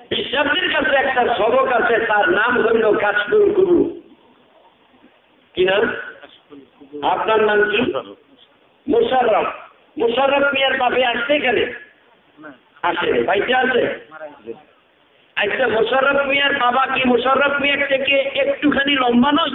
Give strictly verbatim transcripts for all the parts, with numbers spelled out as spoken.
বিশ্বাসের কাছে একটা সবক আছে, তার নাম হইল কাশফুল কুবুর। কি নাম? আপনার নাম কি? মুশাররফ। মুশাররফ মিয়ার বাপে আসছে এখানে? আসে ভাইতে আছে। আচ্ছা, মুশাররফ মিয়ার বাবা কি মুশাররফ মিয়ার থেকে একটুখানি লম্বা নয়?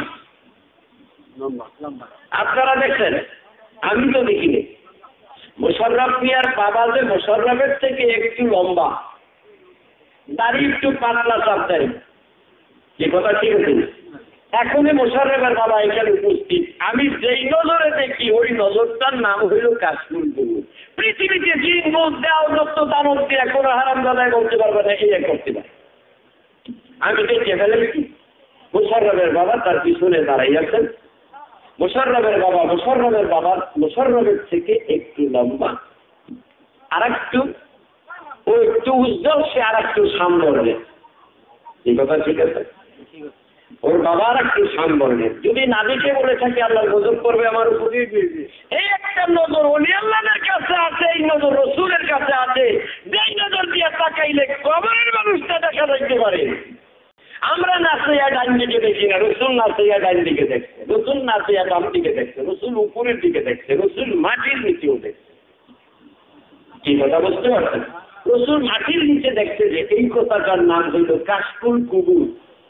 আপনারা দেখছেন? আমি তো দেখিনি। মুশাররফ মিয়ার বাবা যে মুশাররফের থেকে একটু লম্বা, দাড়ি একটু পাতলা চাপদারি, যে কথা ঠিক আছে। এখনই মুশাররফের বাবা এখানে উপস্থিত। আমি যেই নজরে দেখি ওই নজরটার নাম হইল কাশফুল কুবুর। পৃথিবীতে জিন বোধ দেওয়া যত দানব দিয়ে কোনো হারাম দাদায় বলতে পারবে না এই করতে পারে। আমি দেখে ফেলেছি মুশাররফের বাবা তার পিছনে দাঁড়াই আছেন। মুশাররফের বাবা মুশাররফের বাবা মুশাররফের থেকে একটু লম্বা, আর একটু ও একটু উজ্জ্বল, সে আর একটু সামবর্ণের। এই কথা ঠিক আছে? ওর বাবা আর একটু সামবর্ণের। যদি না দেখে বলে থাকে আল্লাহ গজব করবে আমার উপরে, এই একটা নজর ওলি আল্লাহর কাছে আছে, এই নজর রসুলের কাছে আছে। যেই নজর দিয়ে তাকাইলে কবরের মানুষটা দেখা দেখতে পারে। আমরা নাচেয়া ডান দিকে দেখি না, রসুল নাচেয়া ডান দিকে দেখছে, রসুল নাচেয়া বাম দিকে দেখছে, রসুল উপরের দিকে দেখছে, রসুল মাটির নিচেও দেখছে। কি কথা বুঝতে পারছেন? রসুল মাটির নিচে দেখছে যে এই কথাটার নাম হইল কাশফুল কুবুর।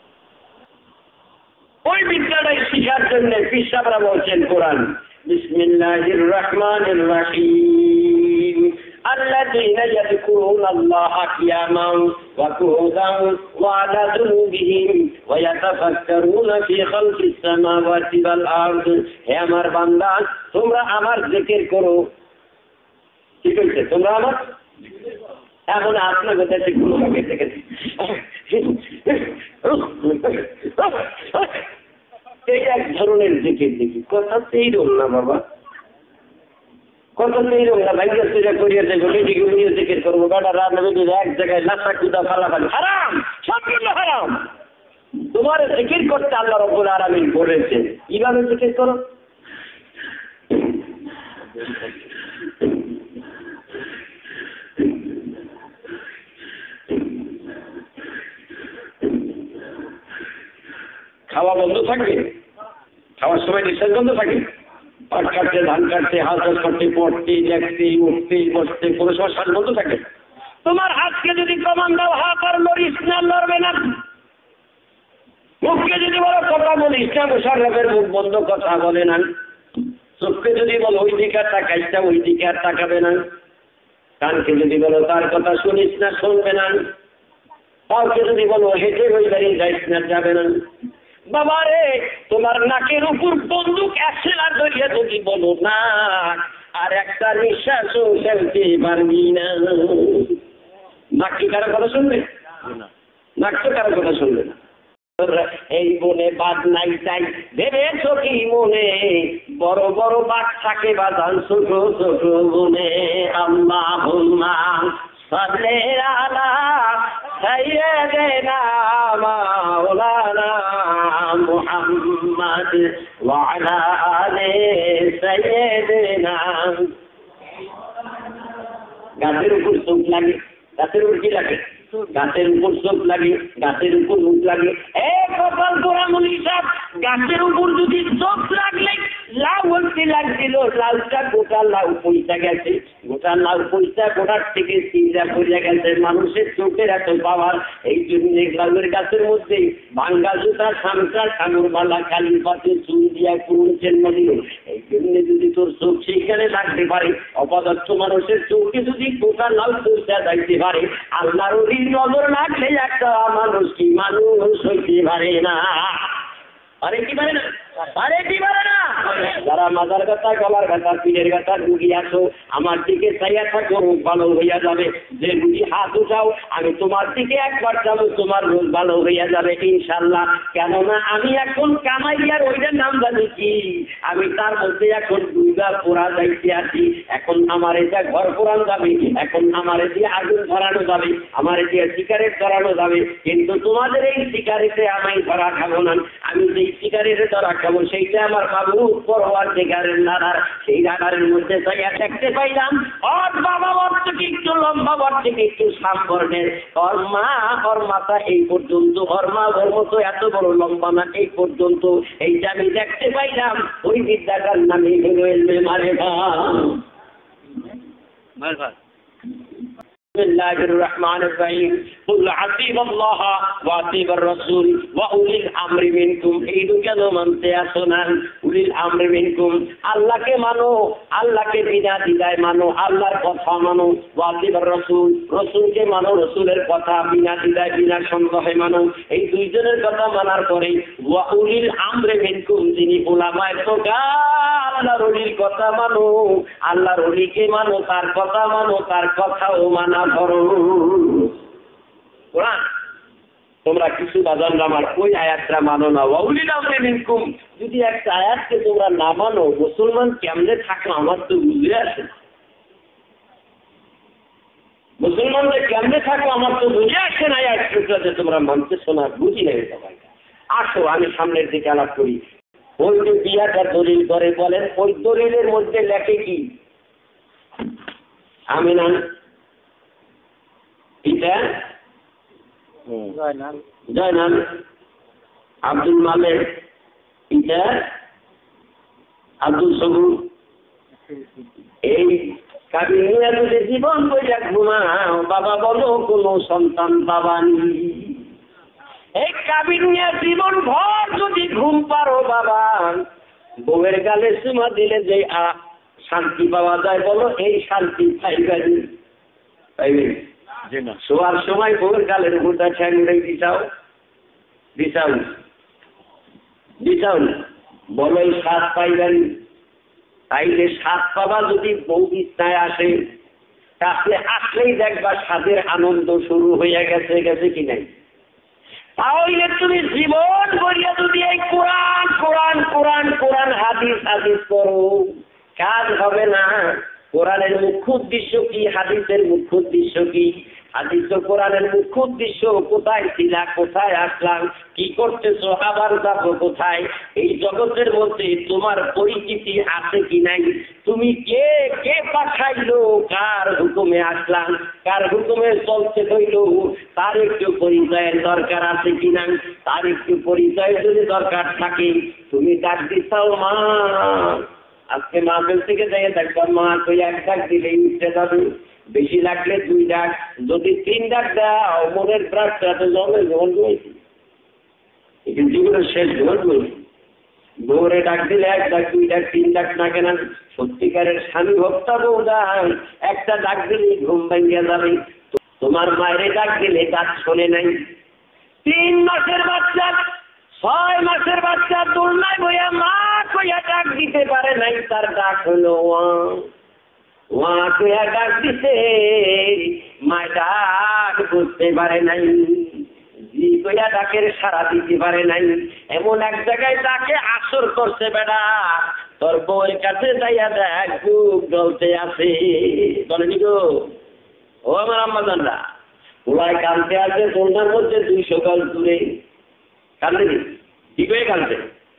ওই বিদ্যাটাই শিখার জন্য পিসাবরা বলছেন কোরআন, বিসমিল্লাহির রহমানির রহিম, الذين يذكرون الله قياما وقعودا وعلى جنوبهم ويتفكرون في خلق السماوات والارض। হে আমার বান্দা, তোমরা আমার জিকির করো। ঠিক আছে? তোমরা আমার এখন আপনার কথা গুলো আগে থেকে এই এক ধরনের জিকির দেখি। কথা সেই রোল না বাবা, কত নেই রোগ না ভাইয়া সেটা করিয়েছে বলে দিকে জিকির করবো। গাটা রাত এক জায়গায় লাফা কুদা ফালাফালি হারাম, সম্পূর্ণ হারাম। তোমার জিকির করতে আল্লাহ রাব্বুল আলামিন বলেছে, কিভাবে জিকির করো? খাওয়া বন্ধ থাকবে, খাওয়ার সময় নিঃশ্বাস বন্ধ থাকে, পাট কাটতে, ধান কাটতে, হাত করতে, পড়তে, দেখতে, উঠতে, বসতে, কোনো সময় শ্বাস বন্ধ থাকে। তোমার হাতকে যদি প্রমাণ দাও হাত আর লড়িস না, লড়বে না। মুখকে যদি বলো কথা বলিস না, মুশাররফের মুখ বন্ধ, কথা বলে না। চোখকে যদি বলো ওই দিকে আর তাকাইস, ওই দিকে আর তাকাবে না। কানকে যদি বলো তার কথা শুনিস না, শুনবে না। পাওকে যদি বলো হেঁটে ওই দাঁড়িয়ে যাইস না, যাবে না। বাবা রে, তোমার নাকের উপর বন্দুক একশেলা ধরিয়ে যদি বলো না, আর একটা নিঃশ্বাসও ফেলতে পারবি না। নাক কি কারো কথা শুনবে? নাক তো কারো কথা শুনবে না। এই বনে বাদ নাই চাই ভেবেছ কি মনে, বড় বড় বাঘ থাকে বাজান ছোট ছোট বনে। আল্লাহুম্মা সাল্লি আলা সাইয়্যিদিনা মাওলানা মুহাম্মদ ওয়া আলা আলি সাইয়্যিদিনা। গাছের উপর চোখ লাগে, গাছের উপর কি লাগে? গাছের উপর চোখ লাগে, গাছের উপর মুখ লাগে। এক কপাল পোড়া মুনি সাহেব, গাছের উপর যদি চোখ লাগলে লাউ হচ্ছে লাগছিল, লাউটা গোটা লাউ পয়সা গেছে, গোটা লাউ পয়সা গোটার থেকে চিন্তা করিয়া গেছে। মানুষের চোখের এত পাওয়ার, এই জন্য লাউয়ের গাছের মধ্যে ভাঙ্গা জুতা, সামসা, কানুর বালা, কালি পাতে চুল দিয়া কুড়ুন দিল। এই জন্য যদি তোর চোখ সেখানে লাগতে পারে, অপদার্থ মানুষের চোখে যদি গোটা লাউ পয়সা যাইতে পারে, আল্লাহর নজর লাগলে একটা মানুষ কি মানুষ হইতে পারে না? আরে কি পারে না? আরে কি পারে না? যারা মাজার গাথা, গলার গাথা, পীরের গাথা রুগী আছো, আমার দিকে চাইয়া থাকো, রোগ ভালো হইয়া যাবে। যে রুগী হাত উঠাও, আমি তোমার দিকে একবার যাবো, তোমার রোগ ভালো হইয়া যাবে ইনশাল্লাহ। কেননা আমি এখন কামাইয়ার ওইটার নাম জানি কি, আমি তার মধ্যে এখন দুর্গা পোড়া যাইতে আছি। এখন আমার এটা ঘর পোড়ানো যাবে, এখন আমার দিয়ে আগুন ধরানো যাবে, আমার দিয়ে সিগারেট ধরানো যাবে। কিন্তু তোমাদের এই সিগারেটে আমি ধরা খাবো না। আমি যেই সিগারেটে ধরা কেমন সেইটা আমার বাবু পরওয়ারদিগারের নানার সেই রানারের মধ্যে যাইয়া দেখতে পাইলাম ওর বাবা ওর থেকে একটু লম্বা ওর থেকে একটু সামবর্ণের ওর মা ওর মাথা এই পর্যন্ত ওর মা ওর মতো এত বড় লম্বা না এই পর্যন্ত এইটা আমি দেখতে পাইলাম ওই বিদ্যাটার নামে হলো এলমে মারে ভাই بسم الله الرحمن الرحيم قل اطيعوا الله واطيعوا الرسول واولي الامر منكم এইটু কেন মানতে আসো না উলিল আমর মিনকুম আল্লাহকে মানো আল্লাহকে বিনা দ্বিধায় মানো আল্লাহর কথা মানো ওয়াতিবার রাসূল রাসূলকে মানো রাসূলের কথা বিনা দ্বিধায় বিনা সন্দেহে মানো এই দুইজনের কথা মানার পরে ওয়া উলিল আমর মিনকুম যিনি উলামায়ে তোগা আল্লাহর ওলির কথা মানো আল্লাহর ওলিকে মানো তার কথা মানো তার কথাও মানা ধরো কোরআন তোমরা কিছু বাজান আমার ওই আয়াতটা মানো না ওয়াউলিল আমরি মিনকুম যদি একটা আয়াতকে তোমরা না মানো মুসলমান কেমনে থাকো আমার তো বুঝে আসে মুসলমানদের কেমনে থাকো আমার তো বুঝে আসে না আয়াতটাতে তোমরা মানতেছো না বুঝি নাই সবাই আসো আমি সামনের দিকে আলাপ করি ওই যে বিয়াটা দলিল করে বলেন ওই দলিলের মধ্যে লেখে কি আমিনা এটা জয়নাল আব্দুল মালেক এটা আব্দুল সবুর এই কাবিনিয়া যদি জীবন বইয়া ঘুমাও বাবা বলো কোনো সন্তান বাবা নেই এই কাবিনিয়া জীবন ভর যদি ঘুম পারো বাবা বউয়ের গালে চুমা দিলে যে শান্তি পাওয়া যায় বলো এই শান্তি পাইবানি পাইবে শোয়ার সময় বউয়ের গালের উপরটা ঠ্যাং দিছাও দিছাও দিছাও বলো এই স্বাদ পাইবেন তাইলে স্বাদ পাবা যদি বউ ইচ্ছায় আসে তাহলে আসলেই দেখবা স্বাদের আনন্দ শুরু হয়ে গেছে গেছে কি নাই তাহলে তুমি জীবন করিয়া যদি এই কোরআন কোরআন কোরআন কোরআন হাদিস হাদিস করো কাজ হবে না কোরআনের মুখ্য উদ্দেশ্য কি হাদিসের মুখ্য উদ্দেশ্য কি হাদিস ও কোরআনের মুখ্য উদ্দেশ্য কোথায় ছিলা কোথায় আসলাম কি করতেছো আবার যাবো কোথায় এই জগতের মধ্যে তোমার পরিচিতি আছে কি নাই তুমি কে কে পাঠাইলো কার হুকুমে আসলাম কার হুকুমে চলতে হইল তার একটু পরিচয়ের দরকার আছে কি না তার একটু পরিচয় যদি দরকার থাকে তুমি ডাক দিছাও মা আজকে মাহফিল থেকে যাই দেখবা মা তুই এক ডাক দিলেই উঠতে যাবে বেশি লাগলে দুই ডাক যদি তিন ডাক দাও মনের প্রার্থনা জমে জমন রয়েছে এই জীবনের শেষ জমন রয়েছে বউরে ডাক দিলে এক ডাক দুই ডাক তিন ডাক না কেন সত্যিকারের স্বামী ভক্তা বউ ডাক একটা ডাক দিলে ঘুম ভাঙিয়া যাবে তোমার মায়ের ডাক দিলে ডাক শোনে নাই তিন মাসের বাচ্চা ছয় মাসের বাচ্চা দোলনায় বইয়া মা কইয়া ডাক দিতে পারে নাই তার ডাক হলো ওয়া কইয়া ডাক দিতে মা ডাক বুঝতে পারে নাই জি কইয়া ডাকের সারা দিতে পারে নাই এমন এক জায়গায় ডাকে আসর করছে বেড়া তোর বউয়ের কাছে যাইয়া দেখ বুক জ্বলতে আছে বলেনি গো ও আমার আম্মা জানরা ওলাই কানতে আছে দোলনার মধ্যে দুইশো গজ দূরে কান্দে নি ঠিক হয়ে কান্দে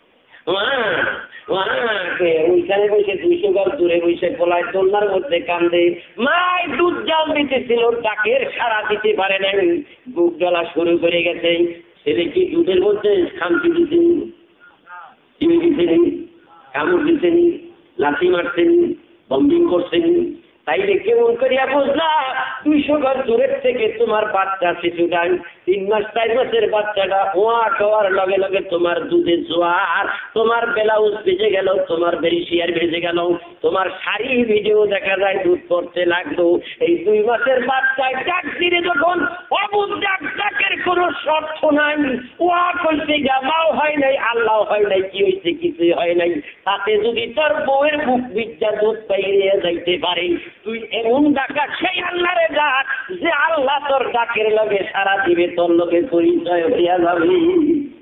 ওইখানে বসে দুইশো গজ দূরে বসে পোলায় দোলনার মধ্যে কান্দে মাই দুধ জাল দিতেছিল ডাকের সারা দিতে পারে না বুক জ্বলা শুরু করে গেছে ছেলে কি দুধের মধ্যে খামচি দিতেনি চিনি দিতেনি কামড় দিতেনি লাঠি মারতেনি বম্বিং করছেনি তাইলে কেমন করিয়া বুঝলা দুইশো ঘর দূরের থেকে তোমার বাচ্চা শিশুটাই তিন মাস চার মাসের বাচ্চাটা ওয়া খাওয়ার লগে লগে তোমার দুধে জোয়ার তোমার ব্লাউজ ভেজে গেল তোমার বেরিশিয়ার ভেজে গেল তোমার শাড়ি ভিডিও দেখা যায় দুধ পড়তে লাগলো এই দুই মাসের বাচ্চায় ডাক দিলে যখন অবুধ ডাক ডাকের কোনো শর্ত নাই ওয়া কইতে জামাও হয় নাই আল্লাহ হয় নাই কি হয়েছে কিছুই হয় নাই তাতে যদি তোর বউয়ের বুক বিদ্যা দুধ পাইয়ে যাইতে পারে তুই এমন ডাকা সেই আল্লাহরে ডাক যে আল্লাহ তোর ডাকের লগে সারা দিবে তোর লগে পরিচয় হইয়া যাবে।